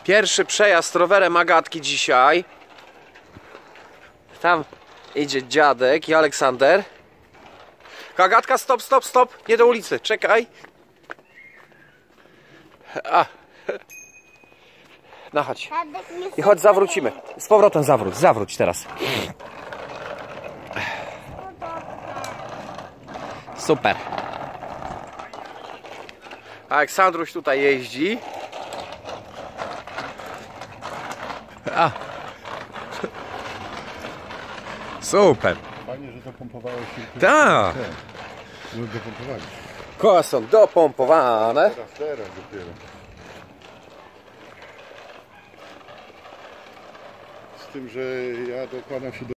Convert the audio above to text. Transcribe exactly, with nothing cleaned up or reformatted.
Pierwszy przejazd rowerem Agatki dzisiaj. Tam idzie dziadek i Aleksander. Agatka, stop, stop, stop. Nie do ulicy, czekaj. A. No chodź. I chodź, zawrócimy. Z powrotem zawróć, zawróć teraz. Super. Aleksandruś tutaj jeździ. A. Super. Fajnie, że dopompowałeś się. Tak. No dopompowali. Koła są dopompowane. Teraz, teraz dopiero. Z tym, że ja dokładam się do